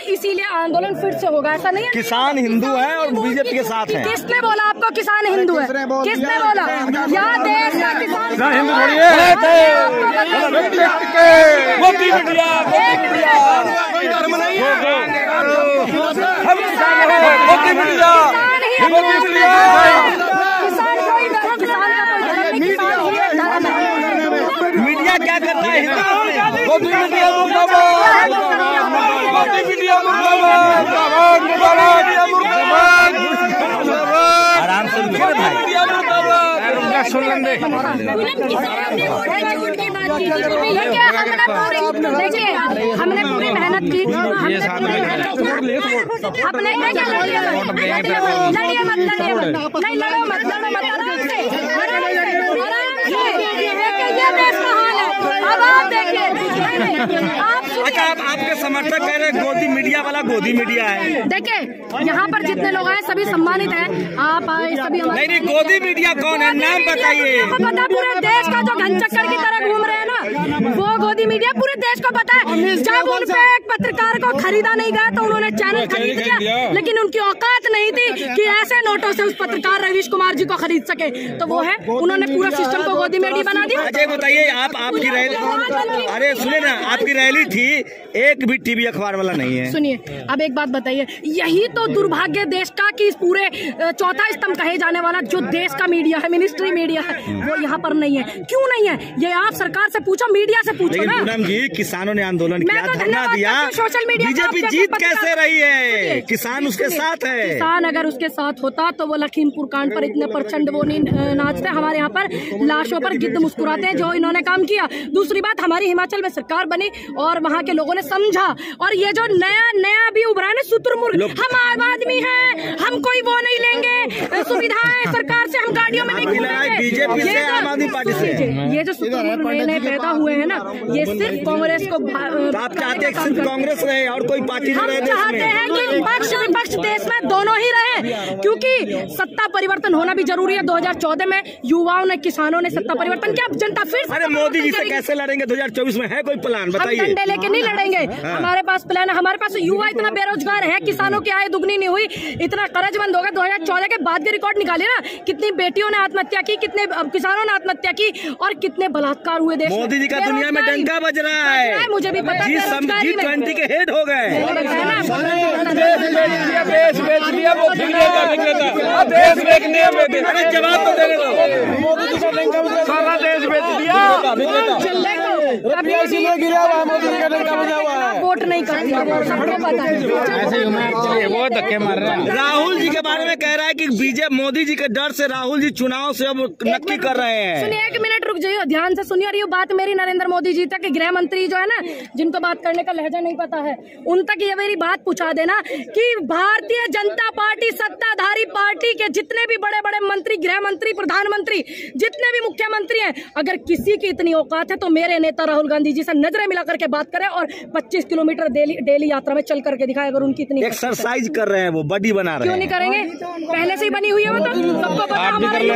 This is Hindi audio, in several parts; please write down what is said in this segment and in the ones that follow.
इसीलिए आंदोलन फिर से होगा, ऐसा नहीं है। किसान हिंदू है और बीजेपी के साथ है। किसने बोला आपको किसान हिंदू है? किसने बोला? यहाँ देश का किसान हिंदू थोड़ी मीडिया क्या करता है? आराम से सुन लेंगे। हमने पूरी मेहनत की, अपने लड़िए मत नहीं लड़ो मत आराम से अच्छा, आपके समर्थक कह रहे हैं गोदी मीडिया वाला गोदी मीडिया है। देखिए यहाँ पर जितने लोग हैं सभी सम्मानित हैं, आप आए सभी। नहीं गोदी मीडिया कौन है, नाम बताइए। पता पूरे देश का जो घनचक्कर की तरह घूम रहे हैं ना, वो गोदी मीडिया पूरे देश को पता है। जब उन पे एक पत्रकार को खरीदा नहीं गया तो उन्होंने चैनल खरीद लिया, लेकिन उनकी औकात नहीं थी कि ऐसे नोटों से उस पत्रकार रवीश कुमार जी को खरीद सके, तो वो है उन्होंने पूरा सिस्टम को गोदी मीडिया बना दिया। अच्छा बताइए, आपकी रैली, अरे सुनिए ना, आपकी रैली थी, एक भी टीवी अखबार वाला नहीं है। सुनिए अब एक बात बताइए, यही तो दुर्भाग्य देश का कि इस पूरे चौथा स्तंभ कहे जाने वाला जो देश का मीडिया है, मिनिस्ट्री मीडिया है, वो यहाँ पर नहीं है। क्यों नहीं है ये आप सरकार से पूछो, मीडिया से पूछो ना। पूनम जी, किसानों ने आंदोलन किया, धरना दिया, सोशल मीडिया बीजेपी जीत कैसे रही है? किसान उसके साथ है। किसान अगर उसके साथ होता तो वो लखीमपुर कांड पर इतने प्रचंड वो नहीं नाचते। हमारे यहाँ पर लाशों पर गिद्ध मुस्कुराते हैं जो इन्होंने काम किया। दूसरी बात, हमारी हिमाचल में सरकार बनी और वहाँ के लोगों ने समझा, और ये जो नया भी उभरा है शुतुरमुर्ग, हम आम आदमी हैं, हम कोई वो नहीं लेंगे सुविधाएं सरकार से, हम गाड़ियों में नहीं घूमेंगे। बीजेपी से, आम आदमी पार्टी से ये जो शुतुरमुर्ग नए पैदा हुए हैं ना, ये सिर्फ कांग्रेस को। आप चाहते हैं सिर्फ कांग्रेस रहे और कोई पार्टी नहीं रहे? हम चाहते हैं कि पक्ष विपक्ष देश में दोनों ही रहे, क्योंकि सत्ता परिवर्तन होना भी जरूरी है। 2014 में युवाओं ने, किसानों ने सत्ता परिवर्तन किया, जनता फिर। अरे मोदी जी से कैसे लड़ेंगे 2024 में? है कोई प्लान बताइए? हम डंडे लेके नहीं लड़ेंगे, हमारे पास प्लान है। हमारे पास युवा इतना बेरोजगार है, किसानों की आय दुगनी नहीं हुई, इतना कर्जबंद होगा। 2014 के बाद के रिकॉर्ड निकाले ना, कितनी बेटियों ने आत्महत्या की, कितने किसानों ने आत्महत्या की, और कितने बलात्कार हुए देश में। मोदी जी का दुनिया में डंका बज रहा है, मुझे भी पता है। G20 के हेड हो गए। जवाब तो देने दो। सारा देश बेच दिया, वोट नहीं करती, सबको पता है। वो धक्के मार रहे हैं। राहुल जी के बारे में कह रहा है कि बीजेपी मोदी जी के डर से राहुल जी चुनाव से अब नक्की कर रहे हैं। सुनिए, एक मिनट रुक जाइए, ध्यान से सुनिए। और ये बात मेरी नरेंद्र मोदी जी तक, गृह मंत्री जो है ना, जिनको बात करने का लहजा नहीं पता है, उन तक ये मेरी बात पूछा देना कि भारतीय जनता पार्टी सत्ताधारी पार्टी के जितने भी बड़े बड़े मंत्री, गृह मंत्री, प्रधानमंत्री, जितने भी मुख्यमंत्री हैं, अगर किसी की इतनी औकात है तो मेरे नेता राहुल गांधी जी से नजरें मिला करके बात करें और 25 किलोमीटर डेली यात्रा में चल करके दिखाए। अगर उनकी इतनी एक्सरसाइज कर रहे हैं, वो बॉडी बना रहे हैं, क्यों नहीं करेंगे? पहले से ही बनी हुई है वो, तो सबको पता।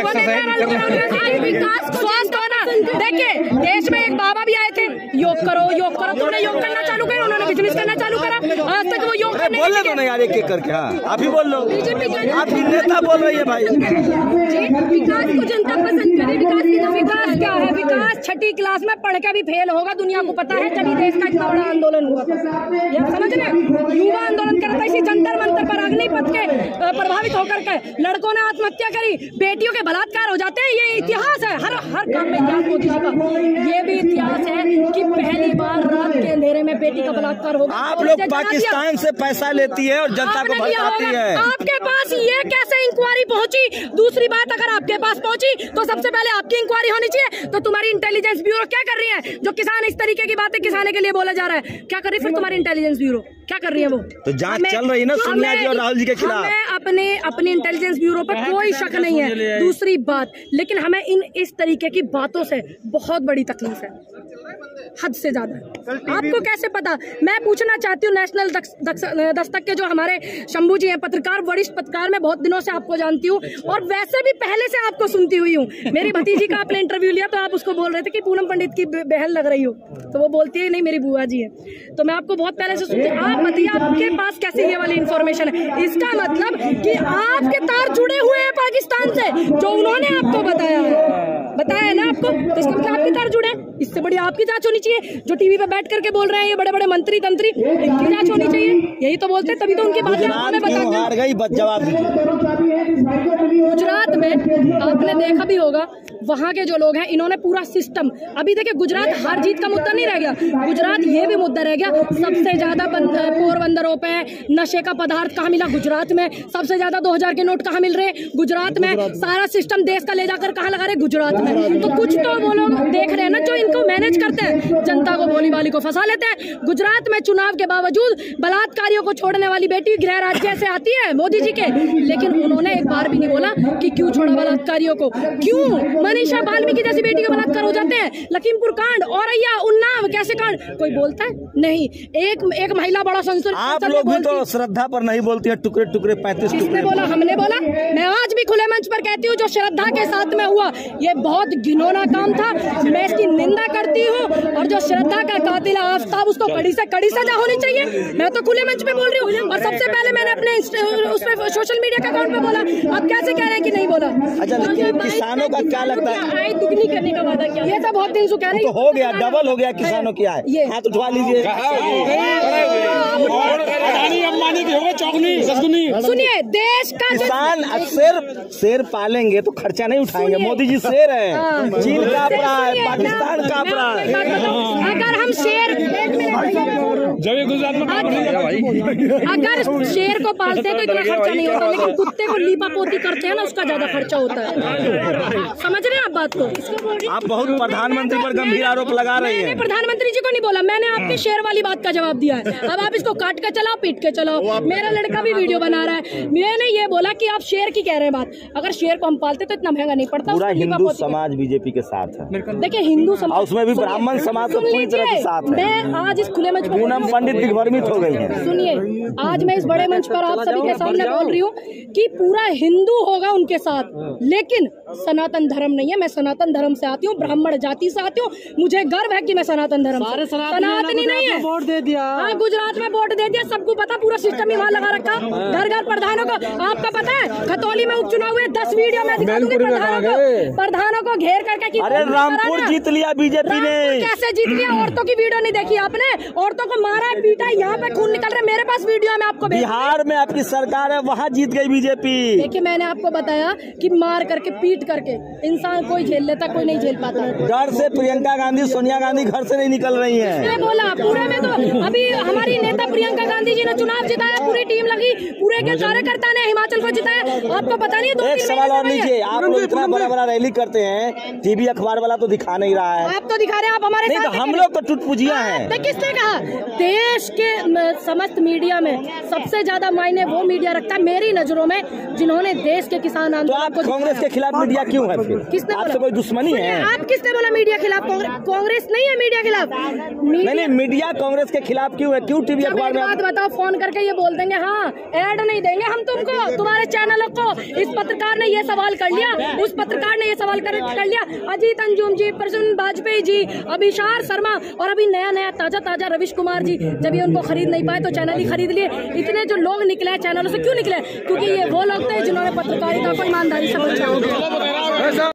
देखिए देश में एक बाबा भी आए थे, योग करो योग करो, तुमने योग करना चालू किया, उन्होंने बिजनेस करना चालू करा, आज तक वो योग करने बोल दो ना यार, एक करके। हाँ आप ही बोल लो, आप ही नेता बोल रही है भाई। विकास को जनता पसंद करे, विकास क्या है? विकास छठी क्लास में पढ़ के भी फेल होगा, दुनिया को पता है। जब देश का इतना बड़ा आंदोलन हुआ था, ये समझ रहे, युवा आंदोलन करता, इसी जंतर मंतर पर अग्निपथ के प्रभावित होकर के लड़कों ने आत्महत्या करी, बेटियों के बलात्कार हो जाते हैं। ये इतिहास है, हर काम में इतिहास मोदी जी का। ये भी इतिहास है कि पहली बार रात के अंधेरे में बेटी का बलात्कार होगा। आप लोग पाकिस्तान से पैसा लेती है और जनता को भड़काती है। आपके पास ये कैसे इंक्वायरी पहुंची? दूसरी बात, अगर आपके पास पहुंची तो सबसे पहले आपकी इंक्वायरी होनी चाहिए। तो तुम्हारी इंटेलिजेंस ब्यूरो क्या कर रही है? जो किसान इस तरीके की बातें किसाने के लिए बोला जा रहा है, क्या कर रही है फिर तुम्हारी इंटेलिजेंस ब्यूरो? क्या कर रही है वो? तो जांच चल रही है ना सोनिया जी और राहुल जी के खिलाफ। हमें अपनी इंटेलिजेंस ब्यूरो पर कोई शक नहीं है। दूसरी बात, लेकिन हमें इस तरीके की बातों से बहुत बड़ी तकलीफ है। हद से ज्यादा है। आपको कैसे पता? मैं पूछना चाहती हूँ, नेशनल दस्तक के जो हमारे शंभू जी हैं, पत्रकार, वरिष्ठ पत्रकार, मैं बहुत दिनों से आपको जानती हूँ और वैसे भी पहले से आपको सुनती हुई हूँ। मेरी भतीजी का आपने इंटरव्यू लिया तो आप उसको बोल रहे थे कि पूनम पंडित की बहन लग रही हो, तो वो बोलती है नहीं मेरी बुआ जी है। तो मैं आपको बहुत पहले से सुनती हूँ। आप बताइए आपके पास कैसे ये वाली इन्फॉर्मेशन है? इसका मतलब कि आपके तार जुड़े हुए हैं पाकिस्तान से, जो उन्होंने आपको बताया है ना आपको, तो इसका मतलब आपके तार जुड़े। इससे बड़ी आपकी जांच होनी चाहिए। जो टीवी पे बैठ करके बोल रहे हैं ये बड़े बड़े मंत्री तंत्री, इनकी जांच होनी चाहिए। यही तो बोलते हैं, तभी तो उनकी बात हमें बताते हैं। गुजरात में आपने देखा भी होगा, वहाँ के जो लोग हैं इन्होंने पूरा सिस्टम, अभी देखिए गुजरात हार जीत का मुद्दा नहीं रह गया, गुजरात ये भी मुद्दा रह गया। सबसे ज्यादा पोरबंदरों पे नशे का पदार्थ कहाँ मिला? गुजरात में। सबसे ज्यादा 2000 के नोट कहाँ मिल रहे? गुजरात में। सारा सिस्टम देश का ले जाकर कहाँ लगा रहे? गुजरात में। तो कुछ तो वो लोग देख रहे हैं ना जो इनको मैनेज करते हैं, जनता को भोली भाली को फंसा लेते हैं। गुजरात में चुनाव के बावजूद बलात्कारियों को छोड़ने वाली बेटी गृह राज्य से आती है मोदी जी के, लेकिन उन्होंने एक बार भी नहीं बोला कि क्यों छोड़ा बलात्कारियों को, क्यों मनीषा वाल्मीकि जैसी बेटी का बलात्कार हो जाते हैं, लखीमपुर कांड, औरैया, उन्नाव कैसे कांड, कोई बोलता है? नहीं। एक महिला बड़ा संसद, आप लोग भी तो श्रद्धा पर नहीं बोलती है, टुकड़े टुकड़े 35 किसने बोला? हमने बोला। मैं आज भी खुले मंच पर कहती हूँ जो श्रद्धा के साथ में हुआ ये बहुत घिनौना काम था, मैं इसकी निंदा करती हूँ। और जो श्रद्धा का कातिल आफ्ताब, उसको कड़ी से कड़ी सजा होनी चाहिए। मैं तो खुले मंच पे बोल रही हूँ और सबसे पहले मैंने अपने उसमें सोशल मीडिया के अकाउंट पे बोला। आप कैसे कह रहे हैं कि नहीं बोला? अच्छा, लेकिन किसानों का क्या लगता है? आय दुगनी करने का वादा किया, ये तो बहुत दिन से कह रहे हैं। तो हो गया, डबल हो गया किसानों की आय। ये हाथ उठवा लीजिए। अंबानी की होगा चौगनी ससगुनी। सुनिए, देश का किसान शेर पालेंगे तो खर्चा नहीं उठाएंगे। मोदी जी शेर है, चीन काँप रहा है, पाकिस्तान काँप रहा है। अगर हम शेर अगर शेर को पालते हैं तो इतना खर्चा नहीं होता, लेकिन कुत्ते को लीपा पोती करते हैं ना, उसका ज्यादा खर्चा होता है। समझ रहे हैं आप बात को? आप बहुत प्रधानमंत्री पर गंभीर आरोप लगा रहे हैं। प्रधानमंत्री जी को नहीं बोला, मैंने आपके शेर वाली बात का जवाब दिया है। अब आप इसको काट के चलाओ, पीट के चलाओ। मेरा लड़का भी वीडियो बना रहा है, मैंने ये बोला कि आप शेर की कह रहे हैं बात। अगर शेर को हम पालते तो इतना महंगा नहीं पड़ता। पूरा हिंदू समाज बीजेपी के साथ है। देखिए हिंदू समाज, उसमें भी ब्राह्मण समाज तो पूरी तरह के साथ है। मैं आज इस खुले मंच पर पूनम पंडित दिग्भ्रमित हो गई है। सुनिए, आज मैं इस बड़े मंच पर आप सभी के सामने बोल रही हूँ कि पूरा हिंदू होगा उनके साथ, लेकिन सनातन धर्म नहीं है। मैं सनातन धर्म से आती हूँ, ब्राह्मण जाति से आती हूँ, मुझे गर्व है कि मैं सनातन धर्म से। सनातनी नहीं है। वोट दे दिया, हाँ गुजरात में वोट दे दिया, सबको पता, पूरा सिस्टम ही वहाँ लगा रखा। घर घर प्रधानों को, आपको पता है खतौली में उपचुनाव हुए, 10 वीडियो में दिखा दूंगी प्रधानों को घेर करके। अरे रामपुर जीत लिया बीजेपी ने। कैसे जीत लिया? औरतों की वीडियो नहीं देखी आपने? औरतों को मारा पीटा, यहाँ पे खून निकल रहा है, मेरे पास वीडियो है, मैं आपको बिहार में आपकी सरकार है, वहाँ जीत गई बीजेपी। देखिए मैंने आपको बताया कि मार करके पीट करके इंसान कोई झेल लेता, कोई नहीं झेल पाता। डर से प्रियंका गांधी, सोनिया गांधी घर से नहीं निकल रही है। मैंने बोला पूरे में तो अभी हमारी नेता प्रियंका गांधी जी ने चुनाव जिताया, पूरी टीम लगी, पूरे के कार्यकर्ता ने हिमाचल को जिताया। आपको पता नहीं है? एक सवाल और लीजिए, आप लोग इतना बड़ा बड़ा रैली करते हैं, टीवी अखबार वाला तो दिखा नहीं रहा है। आप तो दिखा रहे हैं, आप हमारे नहीं तो हम लोग तो टुटपुजिया हैं। किसने कहा? देश के समस्त मीडिया में सबसे ज्यादा मायने वो मीडिया रखता है मेरी नजरों में जिन्होंने देश के किसान आंदोलन को। कांग्रेस के खिलाफ मीडिया क्यों है फिर? किसने बोला? आपसे कोई दुश्मनी है? आप किसने बोला मीडिया खिलाफ? कांग्रेस नहीं है मीडिया खिलाफ। नहीं, मीडिया कांग्रेस के खिलाफ क्यों है? क्यों टीवी अखबार में? बात बताओ, फोन करके ये बोल देंगे हाँ ऐड नहीं देंगे हम तुमको, तुम्हारे चैनलों को। इस पत्रकार ने ये सवाल कर लिया, उस पत्रकार ने ये सवाल कर लिया, अजीत अंजुम जी, प्रसून वाजपेयी जी, अभिषार शर्मा, और अभी नया नया ताजा रविश कुमार जी। जब ये उनको खरीद नहीं पाए तो चैनल ही खरीद लिए। इतने जो लोग निकले चैनलों से, क्यों निकले? क्योंकि ये वो लोग थे जिन्होंने पत्रकारिता को ईमानदारी से बचाया।